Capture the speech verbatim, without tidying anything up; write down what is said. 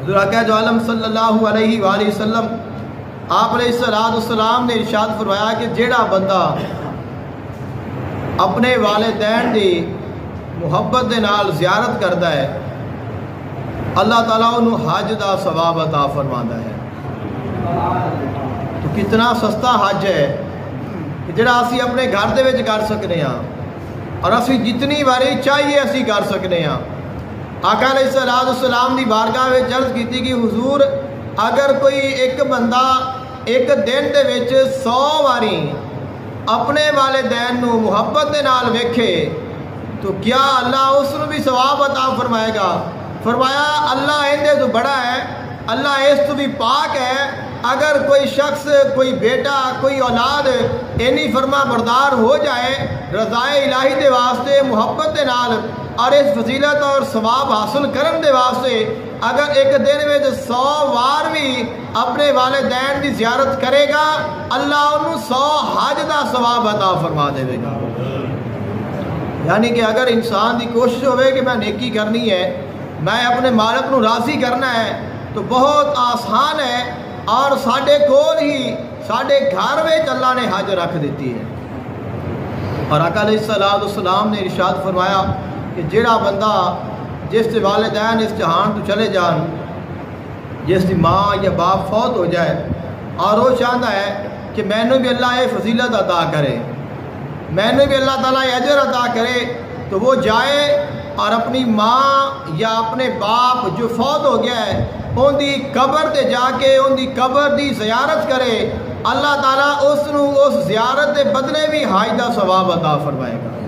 حضور جو عالم صلی اللہ علیہ وآلہ وسلم آپ علیہ السلام نے ارشاد فرمایا کہ جیڑا بندہ اپنے والدین دی محبت دے نال زیارت کرتا ہے اللہ تعالیٰ انہوں حج دا ثواب عطا فرماتا ہے۔ تو کتنا سستا حج ہے کہ جڑا اسی اپنے گھر دے وچ کر سکنے ہاں اور اسی جتنی باری چاہیے اسی کر سکنے ہاں۔ آقا علیہ السلام دی بارگاہ وچ عرض کیتی کہ حضور اگر کوئی ایک بندہ ایک دن دے وچ سو باری اپنے والدین نو محبت دے نال ویکھے تو کیا اللہ اس نو بھی ثواب عطا فرمائے گا؟ فرمایا اللہ اندے تو بڑا ہے، اللہ اس تو بھی پاک ہے۔ اگر کوئی شخص، کوئی بیٹا، کوئی اولاد اینی فرما بردار ہو جائے رضائے الہی دے واسطے محبت دے نال اور اس فضیلت اور ثواب حاصل کرن دے واسطے اگر ایک دن میں سو وار بھی اپنے والدین کی زیارت کرے گا اللہ انہوں سو حج دا ثواب عطا فرما دے گا۔ یعنی کہ اگر انسان دی کوشش ہوئے کہ میں نیکی کرنی ہے، میں اپنے مالک نو راضی کرنا ہے تو بہت آسان ہے، اور ساڈے کول ہی ساڈے گھر میں اللہ نے حج رکھ دیتی ہے۔ اور آقا علیہ السلام نے ارشاد فرمایا کہ جیڑا بندہ جس کے والدین اس جہان تو چلے جان، جس کی ماں یا باپ فوت ہو جائے اور وہ چاہتا ہے کہ میں نے بھی اللہ یہ فضیلت عطا کرے، میں نے بھی اللہ تعالیٰ یہ اجر عطا کرے، تو وہ جائے اور اپنی ماں یا اپنے باپ جو فوت ہو گیا ہے ان دی قبر تے جا کے ان دی قبر دی زیارت کرے، اللہ تعالیٰ اس نو اس زیارت دے بدلے بھی حج دا ثواب عطا فرمائے گا۔